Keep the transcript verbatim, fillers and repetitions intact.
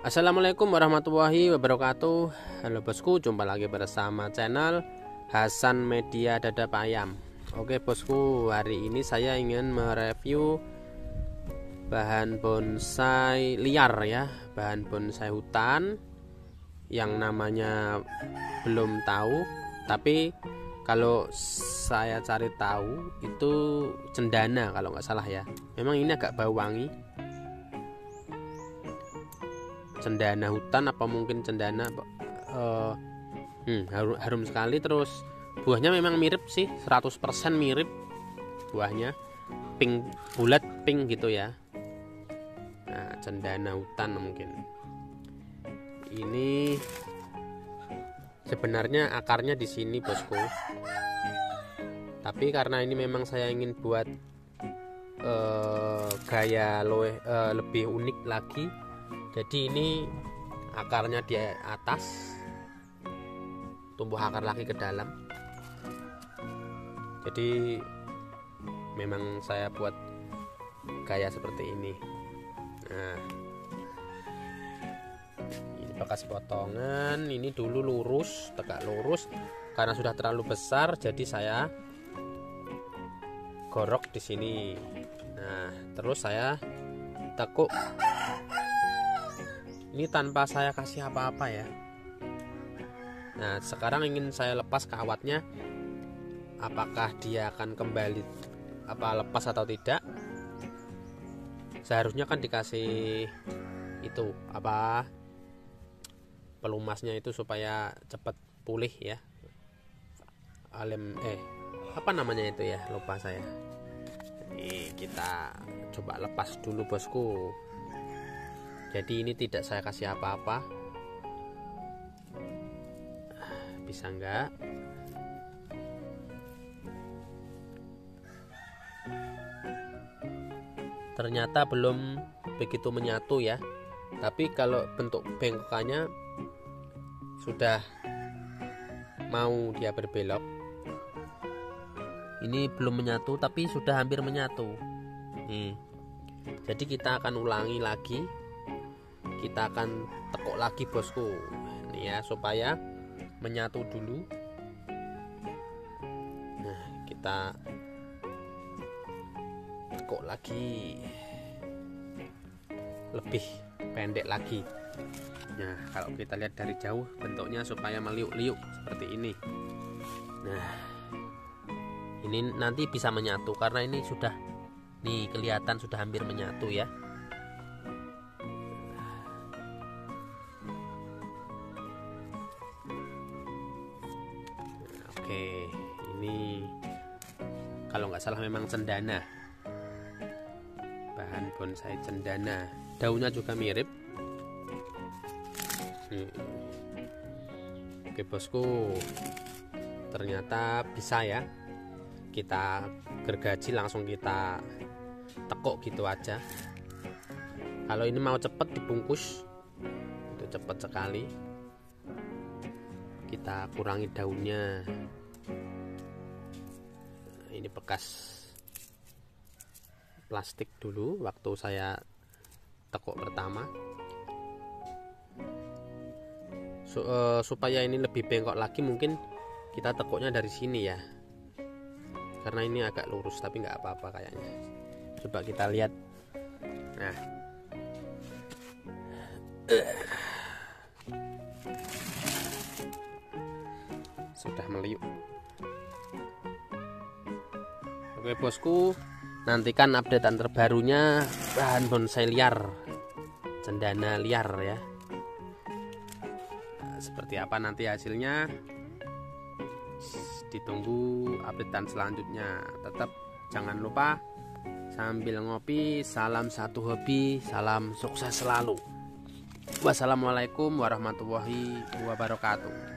Assalamualaikum warahmatullahi wabarakatuh. Halo bosku, jumpa lagi bersama channel Hasan Media Dadap Ayam. Oke bosku, hari ini saya ingin mereview bahan bonsai liar ya, bahan bonsai hutan yang namanya belum tahu, tapi kalau saya cari tahu itu cendana kalau nggak salah ya. Memang ini agak bau wangi, cendana hutan apa mungkin cendana uh, hmm, harum, harum sekali. Terus buahnya memang mirip sih, seratus persen mirip buahnya, pink, bulat pink gitu ya. Nah, cendana hutan mungkin ini sebenarnya akarnya di sini bosku, tapi karena ini memang saya ingin buat uh, gaya loe, uh, lebih unik lagi, jadi ini akarnya di atas, tumbuh akar lagi ke dalam. Jadi memang saya buat gaya seperti ini. Nah, ini bekas potongan. Ini dulu lurus, tegak lurus. Karena sudah terlalu besar, jadi saya gorok di sini. Nah, terus saya tekuk. Ini tanpa saya kasih apa-apa ya. Nah, sekarang ingin saya lepas kawatnya. Apakah dia akan kembali apa lepas atau tidak? Seharusnya kan dikasih itu apa pelumasnya itu supaya cepat pulih ya. Alem eh apa namanya itu ya, lupa saya. Ini kita coba lepas dulu bosku. Jadi ini tidak saya kasih apa-apa. Bisa enggak? Ternyata belum begitu menyatu ya. Tapi kalau bentuk bengkokannya sudah mau dia berbelok. Ini belum menyatu tapi sudah hampir menyatu. Nih. Jadi kita akan ulangi lagi. Kita akan tekuk lagi bosku. Ini ya, supaya menyatu dulu. Nah, kita tekuk lagi lebih pendek lagi. Nah, kalau kita lihat dari jauh bentuknya supaya meliuk-liuk seperti ini. Nah, ini nanti bisa menyatu karena ini sudah nih kelihatan sudah hampir menyatu ya. Oke, ini kalau nggak salah memang cendana, bahan bonsai cendana. Daunnya juga mirip. Hmm. Oke bosku, ternyata bisa ya. Kita gergaji langsung kita tekuk gitu aja. Kalau ini mau cepet dibungkus, itu cepet sekali. Kita kurangi daunnya. Ini bekas plastik dulu waktu saya tekuk pertama. So, uh, supaya ini lebih bengkok lagi mungkin kita tekuknya dari sini ya. Karena ini agak lurus tapi nggak apa-apa kayaknya. Coba kita lihat. Nah. Sudah meliuk. Oke bosku, nantikan updatean terbarunya bahan bonsai liar, cendana liar ya. Nah, seperti apa nanti hasilnya, ditunggu updatean selanjutnya. Tetap jangan lupa sambil ngopi, salam satu hobi, salam sukses selalu. Wassalamualaikum warahmatullahi wabarakatuh.